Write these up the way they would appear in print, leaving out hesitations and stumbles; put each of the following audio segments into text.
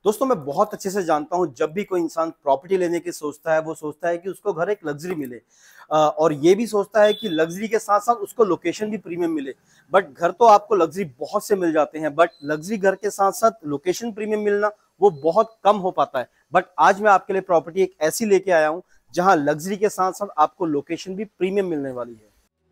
दोस्तों मैं बहुत अच्छे से जानता हूँ जब भी कोई इंसान प्रॉपर्टी लेने की सोचता है वो सोचता है कि उसको घर एक लग्जरी मिले और ये भी सोचता है कि लग्जरी के साथ साथ उसको लोकेशन भी प्रीमियम मिले। बट घर तो आपको लग्जरी बहुत से मिल जाते हैं, बट लग्जरी घर के साथ साथ लोकेशन प्रीमियम मिलना वो बहुत कम हो पाता है। बट आज मैं आपके लिए प्रॉपर्टी एक ऐसी लेके आया हूँ जहाँ लग्जरी के साथ साथ आपको लोकेशन भी प्रीमियम मिलने वाली है।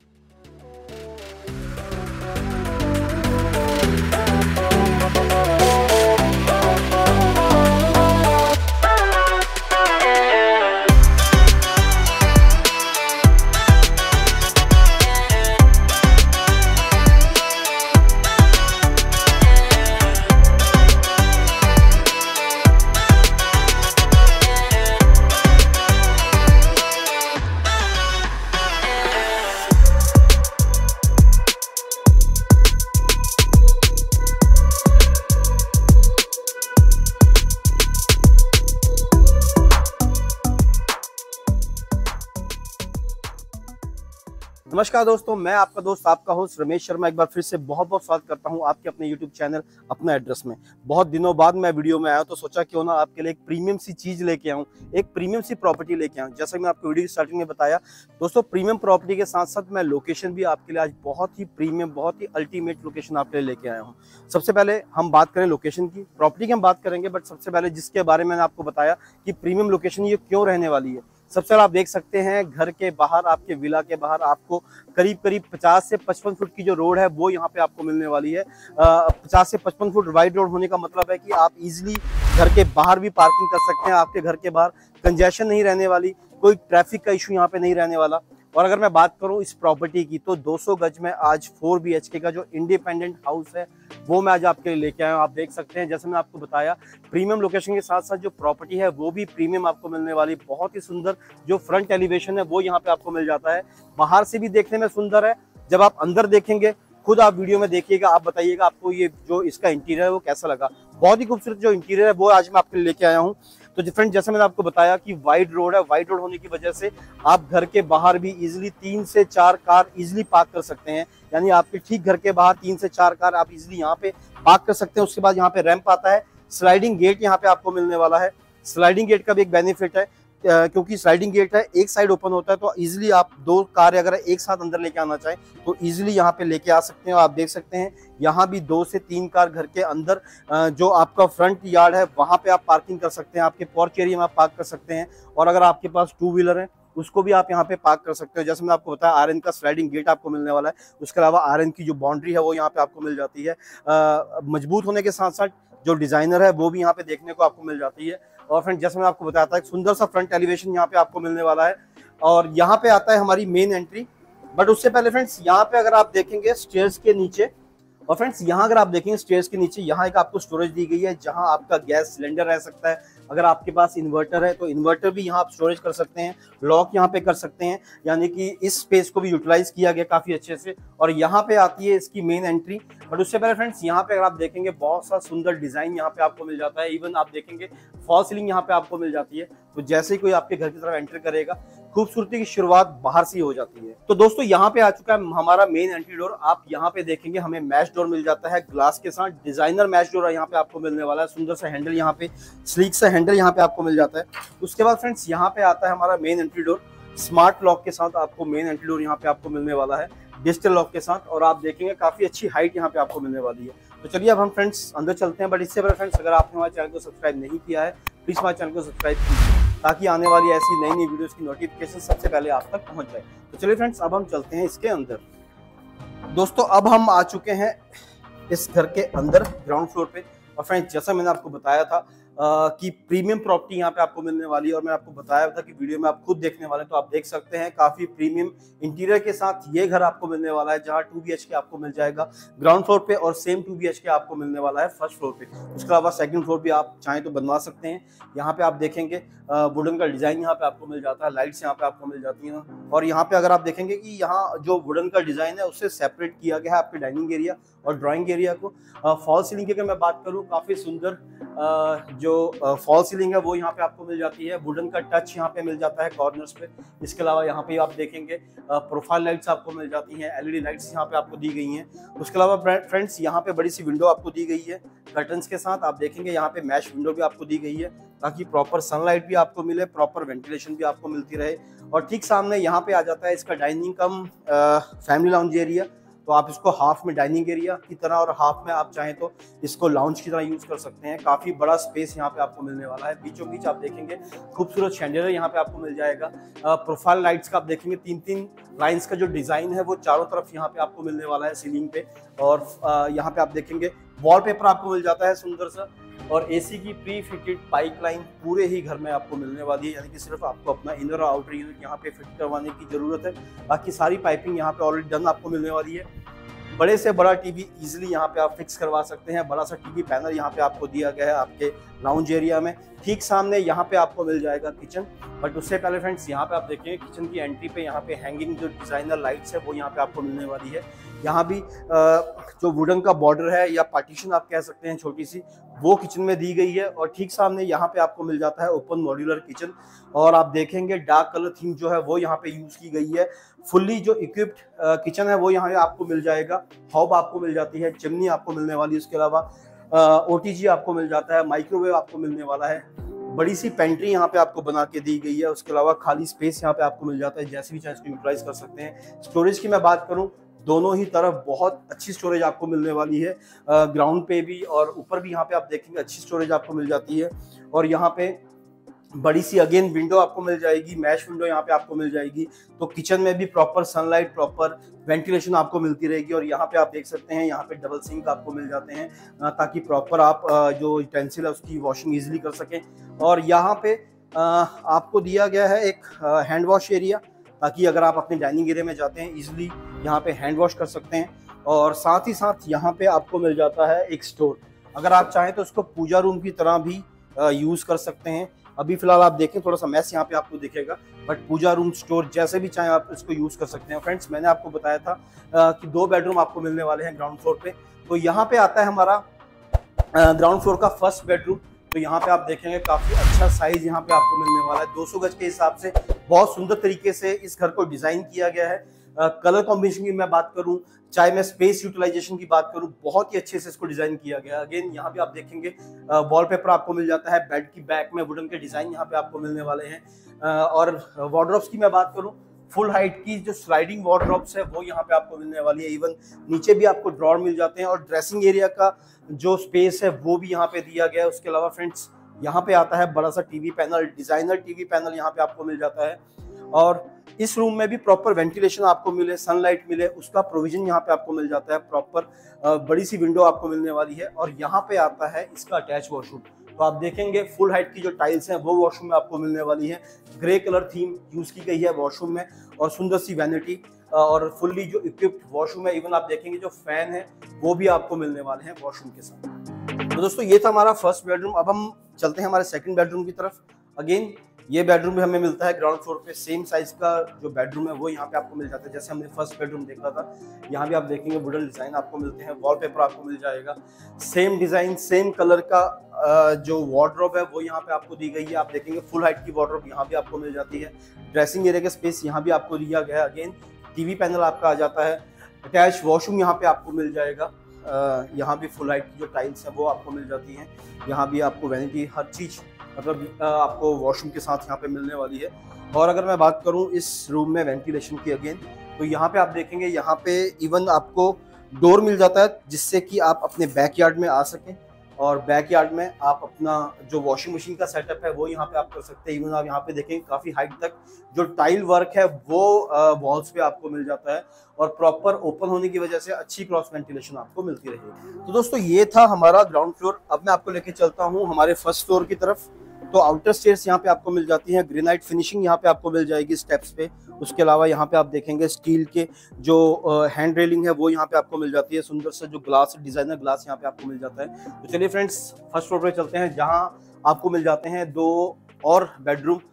नमस्कार दोस्तों, मैं आपका दोस्त आपका होस्ट रमेश शर्मा एक बार फिर से बहुत बहुत स्वागत करता हूं आपके अपने YouTube चैनल अपना एड्रेस में। बहुत दिनों बाद मैं वीडियो में आया तो सोचा क्यों ना आपके लिए एक प्रीमियम सी चीज लेके आऊं, एक प्रीमियम सी प्रॉपर्टी लेके आऊं। जैसा कि मैं आपको वीडियो स्टार्टिंग में बताया दोस्तों, प्रीमियम प्रॉपर्टी के साथ साथ मैं लोकेशन भी आपके लिए आज बहुत ही प्रीमियम, बहुत ही अल्टीमेट लोकेशन आपके लिए लेके आया हूँ। सबसे पहले हम बात करें लोकेशन की, प्रॉपर्टी की हम बात करेंगे, बट सबसे पहले जिसके बारे में मैंने आपको बताया कि प्रीमियम लोकेशन ये क्यों रहने वाली है। सबसे पहले आप देख सकते हैं घर के बाहर, आपके विला के बाहर आपको करीब करीब 50 से 55 फुट की जो रोड है वो यहाँ पे आपको मिलने वाली है। 50 से 55 फुट वाइड रोड होने का मतलब है कि आप इजीली घर के बाहर भी पार्किंग कर सकते हैं। आपके घर के बाहर कंजेशन नहीं रहने वाली, कोई ट्रैफिक का इशू यहाँ पे नहीं रहने वाला। और अगर मैं बात करूं इस प्रॉपर्टी की तो 200 गज में आज 4 BHK का जो इंडिपेंडेंट हाउस है वो मैं आज आपके लिए लेके आया हूं। आप देख सकते हैं जैसे मैंने आपको बताया प्रीमियम लोकेशन के साथ साथ जो प्रॉपर्टी है वो भी प्रीमियम आपको मिलने वाली। बहुत ही सुंदर जो फ्रंट एलिवेशन है वो यहाँ पे आपको मिल जाता है। बाहर से भी देखने में सुंदर है, जब आप अंदर देखेंगे खुद आप वीडियो में देखिएगा, आप बताइएगा आपको ये जो इसका इंटीरियर है वो कैसा लगा। बहुत ही खूबसूरत जो इंटीरियर है वो आज मैं आपके लिए लेके आया हूँ। तो फ्रेंड जैसे मैंने आपको बताया कि वाइड रोड है, वाइड रोड होने की वजह से आप घर के बाहर भी इजीली 3 से 4 कार इजीली पार्क कर सकते हैं। यानी आपके ठीक घर के बाहर 3 से 4 कार आप इजीली यहाँ पे पार्क कर सकते हैं। उसके बाद यहाँ पे रैंप आता है, स्लाइडिंग गेट यहाँ पे आपको मिलने वाला है। स्लाइडिंग गेट का भी एक बेनिफिट है क्योंकि स्लाइडिंग गेट है, एक साइड ओपन होता है तो इजीली आप 2 कार अगर एक साथ अंदर लेके आना चाहें तो इजीली यहाँ पे लेके आ सकते हैं। और आप देख सकते हैं यहाँ भी 2 से 3 कार घर के अंदर जो आपका फ्रंट यार्ड है वहां पे आप पार्किंग कर सकते हैं। आपके पोर्च एरिया में आप पार्क कर सकते हैं। और अगर आपके पास 2 व्हीलर है उसको भी आप यहाँ पे पार्क कर सकते हो। जैसे मैंने आपको बताया आयरन का स्लाइडिंग गेट आपको मिलने वाला है। उसके अलावा आयरन की जो बाउंड्री है वो यहाँ पे आपको मिल जाती है। मजबूत होने के साथ साथ जो डिजाइनर है वो भी यहाँ पे देखने को आपको मिल जाती है। और फ्रेंड जैसे मैं आपको बताया था एक सुंदर सा फ्रंट एलिवेशन यहाँ पे आपको मिलने वाला है। और यहाँ पे आता है हमारी मेन एंट्री। बट उससे पहले फ्रेंड्स यहाँ पे अगर आप देखेंगे स्टेयर्स के नीचे, और फ्रेंड्स यहाँ अगर आप देखेंगे स्टेयर्स के नीचे यहाँ एक आपको स्टोरेज दी गई है जहाँ आपका गैस सिलेंडर रह सकता है। अगर आपके पास इन्वर्टर है तो इन्वर्टर भी यहाँ आप स्टोरेज कर सकते हैं, लॉक यहाँ पे कर सकते हैं। यानी कि इस स्पेस को भी यूटिलाइज किया गया काफी अच्छे से। और यहाँ पे आती है इसकी मेन एंट्री। बट उससे पहले फ्रेंड्स यहाँ पे अगर आप देखेंगे बहुत सा सुंदर डिजाइन यहाँ पे आपको मिल जाता है। इवन आप देखेंगे फॉल सीलिंग यहाँ पे आपको मिल जाती है। तो जैसे ही कोई आपके घर की तरफ एंटर करेगा खूबसूरती की शुरुआत बाहर से ही हो जाती है। तो दोस्तों यहाँ पे आ चुका है हमारा मेन एंट्री डोर। आप यहाँ पे देखेंगे हमें मैश डोर मिल जाता है ग्लास के साथ। डिजाइनर मैश डोर यहाँ पे आपको मिलने वाला है। सुंदर सा हैंडल यहाँ पे, स्लीक सा हैंडल यहाँ पे आपको मिल जाता है। उसके बाद फ्रेंड्स यहाँ पे आता है हमारा main entry door. Smart lock के साथ आपको मेन एंट्री डोर यहाँ पे आपको मिलने वाला है, डिजिटल लॉक के साथ। और आप देखेंगे काफी अच्छी हाइट यहाँ पे आपको मिलने वाली है। तो चलिए अब हम फ्रेंड्स अंदर चलते हैं। बट इससे पहले फ्रेंड्स अगर आपने हमारे चैनल को सब्सक्राइब नहीं किया है प्लीज हमारे चैनल को सब्सक्राइब कीजिए ताकि आने वाली ऐसी नई नई वीडियोस की नोटिफिकेशन सबसे पहले आप तक पहुंच जाए। तो चलिए फ्रेंड्स अब हम चलते हैं इसके अंदर। दोस्तों अब हम आ चुके हैं इस घर के अंदर ग्राउंड फ्लोर पे। और फ्रेंड्स जैसा मैंने आपको बताया था कि प्रीमियम प्रॉपर्टी यहाँ पे आपको मिलने वाली है। और मैंने आपको बताया था कि वीडियो में आप खुद देखने वाले हैं तो आप देख सकते हैं काफी प्रीमियम इंटीरियर के साथ ये घर आपको मिलने वाला है जहाँ 2 BHK आपको मिल जाएगा ग्राउंड फ्लोर पे और सेम 2 BHK आपको मिलने वाला है फर्स्ट फ्लोर पे। उसके अलावा सेकंड फ्लोर भी आप चाहें तो बनवा सकते हैं। यहाँ पे आप देखेंगे वुडन का डिजाइन यहाँ पे आपको मिल जाता है, लाइट्स यहाँ पे आपको मिल जाती हैं। और यहाँ पे अगर आप देखेंगे कि यहाँ जो वुडन का डिजाइन है उससे सेपरेट किया गया है आपके डाइनिंग एरिया और ड्राइंग एरिया को। फॉल सीलिंग की अगर मैं बात करूँ काफी सुंदर जो फॉल सीलिंग है वो यहाँ पे आपको मिल जाती है। वुडन का टच यहाँ पे मिल जाता है कॉर्नर्स पे। इसके अलावा यहाँ पे आप देखेंगे प्रोफाइल लाइट्स आपको मिल जाती हैं, एलईडी लाइट्स यहाँ पे आपको दी गई हैं। उसके अलावा फ्रेंड्स यहाँ पे बड़ी सी विंडो आपको दी गई है कर्टन्स के साथ। आप देखेंगे यहाँ पे मैश विंडो भी आपको दी गई है ताकि प्रॉपर सनलाइट भी आपको मिले, प्रॉपर वेंटिलेशन भी आपको मिलती रहे। और ठीक सामने यहाँ पे आ जाता है इसका dining cum family lounge area. तो आप इसको हाफ में डाइनिंग एरिया की तरह और हाफ में आप चाहें तो इसको लाउंज की तरह यूज कर सकते हैं। काफी बड़ा स्पेस यहाँ पे आपको मिलने वाला है। बीचों बीच आप देखेंगे खूबसूरत शैंडिलियर यहाँ पे आपको मिल जाएगा। प्रोफाइल लाइट्स का आप देखेंगे 3-3 लाइंस का जो डिजाइन है वो चारों तरफ यहाँ पे आपको मिलने वाला है सीलिंग पे। और यहाँ पे आप देखेंगे वॉलपेपर आपको मिल जाता है सुंदर सा। और एसी की प्री फिटेड पाइपलाइन पूरे ही घर में आपको मिलने वाली है, यानी कि सिर्फ आपको अपना इनर और आउटर यूनिट यहाँ पे फिट करवाने की जरूरत है। बाकी सारी पाइपिंग यहाँ पे ऑलरेडी डन आपको मिलने वाली है। बड़े से बड़ा टीवी इजीली यहाँ पे आप फिक्स करवा सकते हैं। बड़ा सा टीवी पैनल यहाँ पे आपको दिया गया है आपके लाउंज एरिया में। ठीक सामने यहाँ पे आपको मिल जाएगा किचन। बट उससे पहले फ्रेंड्स यहाँ पे आप देखेंगे किचन की एंट्री पे यहाँ पे हैंगिंग जो डिजाइनर लाइट्स है वो यहाँ पे आपको मिलने वाली है। यहाँ भी जो वुडन का बॉर्डर है या पार्टीशन आप कह सकते हैं छोटी सी, वो किचन में दी गई है। और ठीक सामने यहाँ पे आपको मिल जाता है ओपन मॉड्यूलर किचन। और आप देखेंगे डार्क कलर थीम जो है वो यहाँ पे यूज की गई है। फुल्ली जो इक्विप्ड किचन है वो यहाँ आपको मिल जाएगा। हॉब आपको मिल जाती है, चिमनी आपको मिलने वाली है। उसके अलावा ओटीजी आपको मिल जाता है, माइक्रोवेव आपको मिलने वाला है। बड़ी सी पेंट्री यहाँ पे आपको बना के दी गई है। उसके अलावा खाली स्पेस यहाँ पे आपको मिल जाता है, जैसे भी चाहे इसको यूटिलाइज कर सकते हैं। स्टोरेज की मैं बात करूँ, दोनों ही तरफ बहुत अच्छी स्टोरेज आपको मिलने वाली है। ग्राउंड पे भी और ऊपर भी यहाँ पे आप देखेंगे अच्छी स्टोरेज आपको मिल जाती है। और यहाँ पे बड़ी सी अगेन विंडो आपको मिल जाएगी, मैश विंडो यहाँ पे आपको मिल जाएगी। तो किचन में भी प्रॉपर सनलाइट, प्रॉपर वेंटिलेशन आपको मिलती रहेगी। और यहाँ पे आप देख सकते हैं यहाँ पे डबल सिंक आपको मिल जाते हैं ताकि प्रॉपर आप जो यूटेंसिल है उसकी वॉशिंग ईजिली कर सकें। और यहाँ पे आपको दिया गया है एक हैंड वॉश एरिया, ताकि अगर आप अपने डाइनिंग एरिया में जाते हैं ईजिली यहाँ पे हैंड वॉश कर सकते हैं। और साथ ही साथ यहाँ पे आपको मिल जाता है एक स्टोर। अगर आप चाहें तो उसको पूजा रूम की तरह भी यूज कर सकते हैं। अभी फिलहाल आप देखें थोड़ा सा मैस यहाँ पे आपको दिखेगा, बट पूजा रूम, स्टोर जैसे भी चाहें आप इसको यूज कर सकते हैं। फ्रेंड्स मैंने आपको बताया था कि 2 बेडरूम आपको मिलने वाले हैं ग्राउंड फ्लोर पे। तो यहाँ पे आता है हमारा ग्राउंड फ्लोर का फर्स्ट बेडरूम। तो यहाँ पे आप देखेंगे काफी अच्छा साइज यहाँ पे आपको मिलने वाला है। 200 गज के हिसाब से बहुत सुंदर तरीके से इस घर को डिजाइन किया गया है। कलर कॉम्बिनेशन की मैं बात करूं, चाहे मैं स्पेस यूटिलाइजेशन की बात करूं, बहुत ही अच्छे से इसको डिजाइन किया गया है। अगेन यहाँ पे आप देखेंगे वॉलपेपर आपको मिल जाता है। बेड की बैक में वुडन के डिजाइन यहाँ पे आपको मिलने वाले हैं। और वार्डरोब्स की मैं बात करूं, फुल हाइट की जो स्लाइडिंग वार्डरोब्स है वो यहाँ पे आपको मिलने वाली है। इवन नीचे भी आपको ड्रॉर मिल जाते हैं। और ड्रेसिंग एरिया का जो स्पेस है वो भी यहाँ पे दिया गया है। उसके अलावा फ्रेंड्स यहाँ पे आता है बड़ा सा TV panel, designer TV panel यहाँ पे आपको मिल जाता है। और इस रूम में भी प्रॉपर वेंटिलेशन आपको मिले, सनलाइट मिले, उसका प्रोविजन यहाँ पे आपको मिल जाता है। प्रॉपर बड़ी सी विंडो आपको मिलने वाली है। और यहाँ पे आता है इसका अटैच वॉशरूम। तो आप देखेंगे फुल हाइट की जो टाइल्स हैं वो वॉशरूम में आपको मिलने वाली है। ग्रे कलर थीम यूज की गई है वॉशरूम में। और सुंदर सी वैनिटी और फुल्ली जो इक्विप्ड वॉशरूम है। इवन आप देखेंगे जो फैन है वो भी आपको मिलने वाले हैं वॉशरूम के साथ। तो दोस्तों ये था हमारा फर्स्ट बेडरूम। अब हम चलते हैं हमारे सेकंड बेडरूम की तरफ। अगेन ये बेडरूम भी हमें मिलता है ग्राउंड फ्लोर पे। सेम साइज का जो बेडरूम है वो यहाँ पे आपको मिल जाता है, जैसे हमने फर्स्ट बेडरूम देखा था। यहाँ भी आप देखेंगे वुडन डिजाइन आपको मिलते हैं, वॉलपेपर आपको मिल जाएगा। सेम डिजाइन, सेम कलर का जो वार्डरोब है वो यहाँ पे आपको दी गई है। आप देखेंगे फुल हाइट की वार्डरोब यहाँ भी आपको मिल जाती है। ड्रेसिंग एरिया का स्पेस यहाँ भी आपको दिया गया है। अगेन टीवी पैनल आपका आ जाता है। अटैच वॉशरूम यहाँ पे आपको मिल जाएगा। यहाँ भी फुल हाइट की जो टाइल्स है वो आपको मिल जाती हैं। यहाँ भी आपको वैनिटी, हर चीज मतलब आपको वॉशरूम के साथ यहाँ पे मिलने वाली है। और अगर मैं बात करूँ इस रूम में वेंटिलेशन की अगेन, तो यहाँ पे आप देखेंगे यहाँ पे इवन आपको डोर मिल जाता है जिससे कि आप अपने बैकयार्ड में आ सकें। और बैकयार्ड में आप अपना जो वॉशिंग मशीन का सेटअप है वो यहाँ पे आप कर सकते हैं। इवन आप यहाँ पे देखेंगे काफी हाइट तक जो टाइल वर्क है वो वॉल्स पे आपको मिल जाता है। और प्रॉपर ओपन होने की वजह से अच्छी क्रॉस वेंटिलेशन आपको मिलती रहेगी। तो दोस्तों ये था हमारा ग्राउंड फ्लोर। अब मैं आपको लेके चलता हूँ हमारे फर्स्ट फ्लोर की तरफ। तो आउटर स्टेयर्स यहाँ पे आपको मिल जाती हैं। ग्रेनाइट फिनिशिंग यहाँ पे आपको मिल जाएगी स्टेप्स पे। उसके अलावा यहाँ पे आप देखेंगे स्टील के जो हैंड रेलिंग है वो यहाँ पे आपको मिल जाती है। सुंदर सा जो ग्लास, डिजाइनर ग्लास यहाँ पे आपको मिल जाता है। तो चलिए फ्रेंड्स फर्स्ट फ्लोर पे चलते हैं, जहाँ आपको मिल जाते हैं 2 और बेडरूम।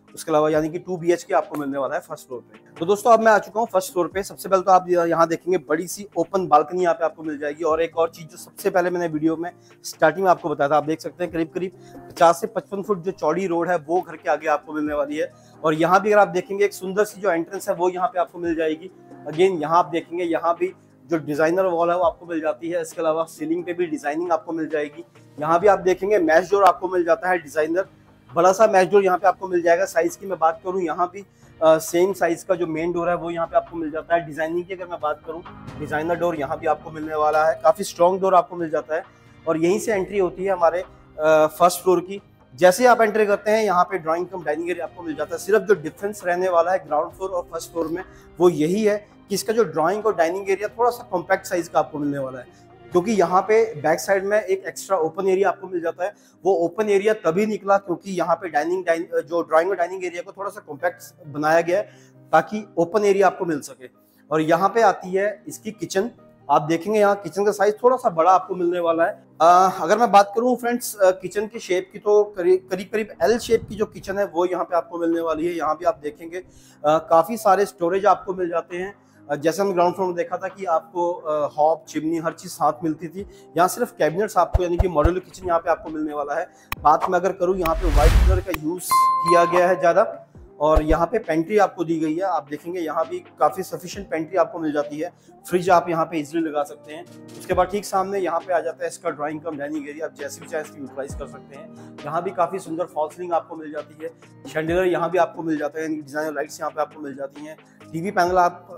उसके अलावा यानी कि 2 BHK आपको मिलने वाला है फर्स्ट फ्लोर पे। तो दोस्तों अब मैं आ चुका हूँ फर्स्ट फ्लोर पे। सबसे पहले तो आप यहाँ देखेंगे बड़ी सी ओपन बालकनी यहाँ पे आपको मिल जाएगी। और एक और चीज जो सबसे पहले मैंने वीडियो में स्टार्टिंग में आपको बताया था, आप देख सकते हैं करीब करीब 50 से 55 फुट जो चौड़ी रोड है वो घर के आगे आपको मिलने वाली है। और यहाँ भी अगर आप देखेंगे एक सुंदर सी जो एंट्रेंस है वो यहाँ पे आपको मिल जाएगी। अगेन यहाँ आप देखेंगे यहाँ भी जो डिजाइनर वॉल है वो आपको मिल जाती है। इसके अलावा सीलिंग पे भी डिजाइनिंग आपको मिल जाएगी। यहाँ भी आप देखेंगे मैश डोर आपको मिल जाता है डिजाइनर, बड़ा सा मैच डोर यहाँ पे आपको मिल जाएगा। साइज की मैं बात करूँ यहाँ भी सेम साइज का जो मेन डोर है वो यहाँ पे आपको मिल जाता है। डिजाइनिंग की अगर मैं बात करूँ, डिजाइनर डोर यहाँ भी आपको मिलने वाला है, काफी स्ट्रॉन्ग डोर आपको मिल जाता है। और यहीं से एंट्री होती है हमारे फर्स्ट फ्लोर की। जैसे आप एंट्री करते हैं यहाँ पे ड्राइंग कम डाइनिंग एरिया आपको मिल जाता है। सिर्फ जो डिफरेंस रहने वाला है ग्राउंड फ्लोर और फर्स्ट फ्लोर में वो यही है कि इसका जो ड्राइंग और डाइनिंग एरिया थोड़ा सा कॉम्पैक्ट साइज का आपको मिलने वाला है, क्योंकि यहाँ पे बैक साइड में एक एक्स्ट्रा ओपन एरिया आपको मिल जाता है। वो ओपन एरिया तभी निकला क्योंकि यहाँ पे जो ड्राइंग और डाइनिंग एरिया को थोड़ा सा कॉम्पैक्ट बनाया गया है ताकि ओपन एरिया आपको मिल सके। और यहाँ पे आती है इसकी किचन। आप देखेंगे यहाँ किचन का साइज थोड़ा सा बड़ा आपको मिलने वाला है। अगर मैं बात करूँ फ्रेंड्स किचन की शेप की, तो करीब L शेप की जो किचन है वो यहाँ पे आपको मिलने वाली है। यहाँ भी आप देखेंगे काफी सारे स्टोरेज आपको मिल जाते हैं। जैसे हमने ग्राउंड फ्लोर में देखा था कि आपको हॉब चिमनी हर चीज साथ मिलती थी, यहाँ सिर्फ कैबिनेट्स आपको यानी कि मॉड्यूलर किचन यहाँ पे आपको मिलने वाला है। बात में अगर करूँ यहाँ पे व्हाइट कलर का यूज किया गया है ज्यादा। और यहाँ पे पेंट्री आपको दी गई है। आप देखेंगे यहाँ भी काफी सफिशिएंट पेंट्री आपको मिल जाती है। फ्रिज आप यहाँ पे इजीली लगा सकते हैं। उसके बाद ठीक सामने यहाँ पे आ जाता है इसका ड्राइंग कम डाइनिंग एरिया। आप जैसे भी चाहे इसकी यूटिलाइज कर सकते हैं। यहाँ भी काफी सुंदर फॉल सीलिंग आपको मिल जाती है। शैंडिलियर यहाँ भी आपको मिल जाता है, डिजाइनर लाइट्स यहाँ पे आपको मिल जाती हैं। टीवी पैनल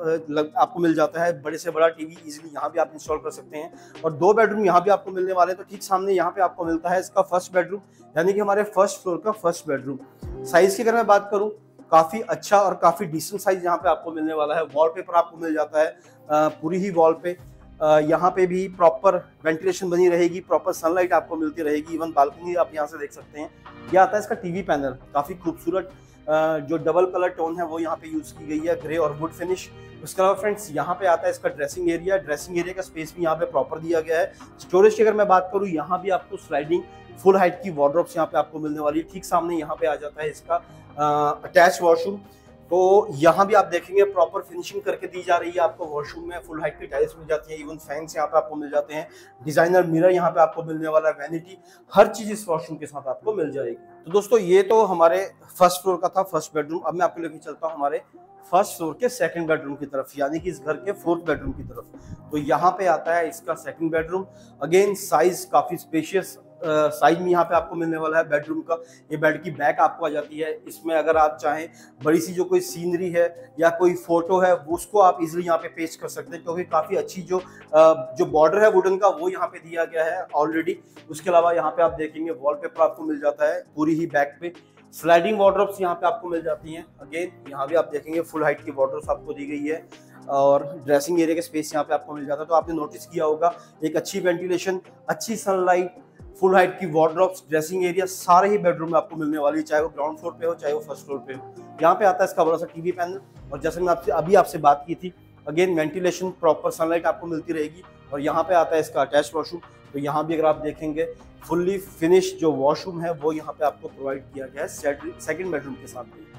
आपको मिल जाता है, बड़े से बड़ा टीवी इजीली यहाँ भी आप इंस्टॉल कर सकते हैं। और 2 बेडरूम यहाँ भी आपको मिलने वाले हैं। तो ठीक सामने यहाँ पे आपको मिलता है इसका फर्स्ट बेडरूम, यानी कि हमारे फर्स्ट फ्लोर का फर्स्ट बेडरूम। साइज की अगर मैं बात करूँ, काफी अच्छा और काफी डिसेंट साइज यहाँ पे आपको मिलने वाला है। वॉलपेपर आपको मिल जाता है पूरी ही वॉल पे। यहाँ पे भी प्रॉपर वेंटिलेशन बनी रहेगी, प्रॉपर सनलाइट आपको मिलती रहेगी। इवन बालकनी आप यहाँ से देख सकते हैं। यह आता है इसका टीवी पैनल, काफी खूबसूरत जो डबल कलर टोन है वो यहाँ पे यूज की गई है, ग्रे और वुड फिनिश। उसके अलावा फ्रेंड्स यहाँ पे आता है इसका ड्रेसिंग एरिया। ड्रेसिंग एरिया का स्पेस भी यहाँ पे प्रॉपर दिया गया है। स्टोरेज की अगर मैं बात करूँ, यहाँ भी आपको स्लाइडिंग फुल हाइट की वार्डरोब्स यहाँ पे आपको मिलने वाली है। ठीक सामने यहाँ पे आ जाता है इसका अटैच वॉशरूम। तो यहाँ भी आप देखेंगे प्रॉपर फिनिशिंग करके दी जा रही है आपको। वॉशरूम में फुल हाइट की टाइल्स मिल जाती है, इवन फैंस यहाँ पे आपको मिल जाते हैं। डिजाइनर मिरर यहाँ पे आपको मिलने वाला है, वैनिटी, हर चीज इस वॉशरूम के साथ आपको मिल जाएगी। तो दोस्तों ये तो हमारे फर्स्ट फ्लोर का था फर्स्ट बेडरूम। अब मैं आपको लेके चलता हूँ हमारे फर्स्ट फ्लोर के सेकंड बेडरूम की तरफ, यानी कि इस घर के 4th बेडरूम की तरफ। तो यहाँ पे आता है इसका सेकंड बेडरूम। अगेन साइज काफी स्पेशियस साइज में यहाँ पे आपको मिलने वाला है बेडरूम का। ये बेड की बैक आपको आ जाती है। इसमें अगर आप चाहें बड़ी सी जो कोई सीनरी है या कोई फोटो है उसको आप इजीली यहाँ पे पेस्ट कर सकते हैं, क्योंकि काफी अच्छी जो बॉर्डर है वुडन का वो यहाँ पे दिया गया है ऑलरेडी। उसके अलावा यहाँ पे आप देखेंगे वॉलपेपर आपको मिल जाता है पूरी ही बैक पे। स्लाइडिंग वार्डरोब्स यहाँ पे आपको मिल जाती हैं। अगेन यहाँ भी आप देखेंगे फुल हाइट की वार्डरोब्स आपको दी गई है। और ड्रेसिंग एरिया का स्पेस यहाँ पे आपको मिल जाता है। तो आपने नोटिस किया होगा एक अच्छी वेंटिलेशन, अच्छी सनलाइट, फुल हाइट की वार्डरोब्स, ड्रेसिंग एरिया सारे ही बेडरूम में आपको मिलने वाली है, चाहे वो ग्राउंड फ्लोर पे हो चाहे वो फर्स्ट फ्लोर पे हो। यहाँ पे आता है इसका बड़ा सा टीवी पैनल। और जैसे मैं आपसे बात की थी, अगेन वेंटिलेशन, प्रॉपर सनलाइट आपको मिलती रहेगी। और यहाँ पे आता है इसका अटैच वॉशरूम। तो यहाँ भी अगर आप देखेंगे फुल्ली फिनिश जो वॉशरूम है वो यहाँ पे आपको प्रोवाइड किया गया है सेकंड बेडरूम के साथ भी।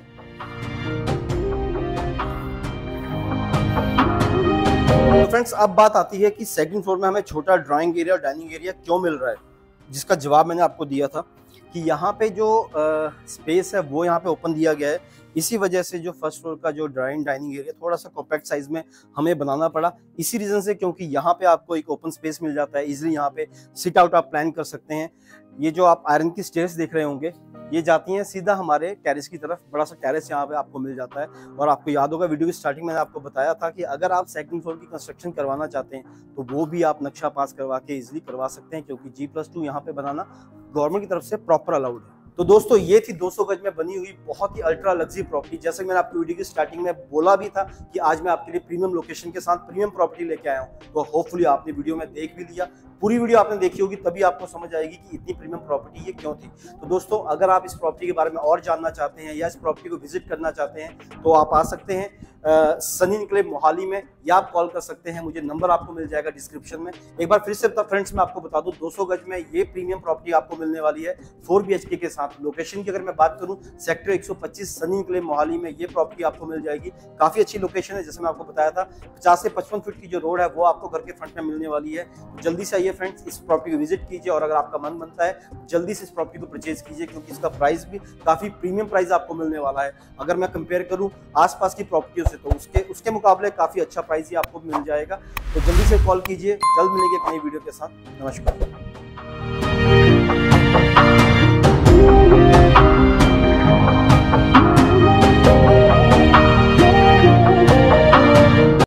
तो फ्रेंड्स अब बात आती है कि सेकंड फ्लोर में हमें छोटा ड्राइंग एरिया और डाइनिंग एरिया क्यों मिल रहा है, जिसका जवाब मैंने आपको दिया था कि यहाँ पे जो स्पेस है वो यहाँ पे ओपन दिया गया है। इसी वजह से जो फर्स्ट फ्लोर का जो डाइनिंग एरिया थोड़ा सा कॉम्पैक्ट साइज में हमें बनाना पड़ा, इसी रीजन से, क्योंकि यहाँ पे आपको एक ओपन स्पेस मिल जाता है। इजीली यहाँ पे सिट आउट आप प्लान कर सकते हैं। ये जो आप आयरन की स्टेयर्स देख रहे होंगे ये जाती हैं सीधा हमारे टेरेस की तरफ। बड़ा सा टेरेस यहाँ पे आपको मिल जाता है। और आपको याद होगा वीडियो की स्टार्टिंग मैंने आपको बताया था कि अगर आप सेकंड फ्लोर की कंस्ट्रक्शन करवाना चाहते हैं तो वो भी आप नक्शा पास करवा के इजीली करवा सकते हैं, क्योंकि G+2 यहाँ पे बनाना गवर्नमेंट की तरफ से प्रॉपर अलाउड है। तो दोस्तों ये थी 200 गज में बनी हुई बहुत ही अल्ट्रा लग्जरी प्रॉपर्टी। जैसे मैंने आपको वीडियो की स्टार्टिंग में बोला भी था कि आज मैं आपके लिए प्रीमियम लोकेशन के साथ प्रीमियम प्रॉपर्टी लेके आया हूँ। तो होपफुली आपने वीडियो में देख भी लिया, पूरी वीडियो आपने देखी होगी, तभी आपको समझ आएगी कि इतनी प्रीमियम प्रॉपर्टी ये क्यों थी। तो दोस्तों, अगर आप इस प्रॉपर्टी के बारे में और जानना चाहते हैं या इस प्रॉपर्टी को विजिट करना चाहते हैं तो आप आ सकते हैं सनी एन्क्लेव मोहाली में, या आप कॉल कर सकते हैं। मुझे नंबर आपको मिल जाएगा डिस्क्रिप्शन में। एक बार फिर से फ्रेंड्स मैं आपको बता दूं, 200 गज में ये प्रीमियम प्रॉपर्टी आपको मिलने वाली है 4 BHK के साथ। लोकेशन की अगर मैं बात करूं, सेक्टर 125 सनी एन्क्लेव मोहाली में ये प्रॉपर्टी आपको मिल जाएगी। काफी अच्छी लोकेशन है, जैसे मैं आपको बताया था 50 से 55 फीट की जो रोड है वो आपको घर के फ्रंट में मिलने वाली है। तो जल्दी से आइए फ्रेंड्स, इस प्रॉपर्टी को विजिट कीजिए, और अगर आपका मन बनता है जल्दी से इस प्रॉपर्टी को परचेज कीजिए, क्योंकि इसका प्राइस भी काफी प्रीमियम प्राइस आपको मिलने वाला है। अगर मैं कंपेयर करूं आसपास की प्रॉपर्टियों से, तो उसके मुकाबले काफी अच्छा प्राइस ही आपको मिल जाएगा। तो जल्दी से कॉल कीजिए, जल्द मिलेंगे एक नई वीडियो के साथ। नमस्कार।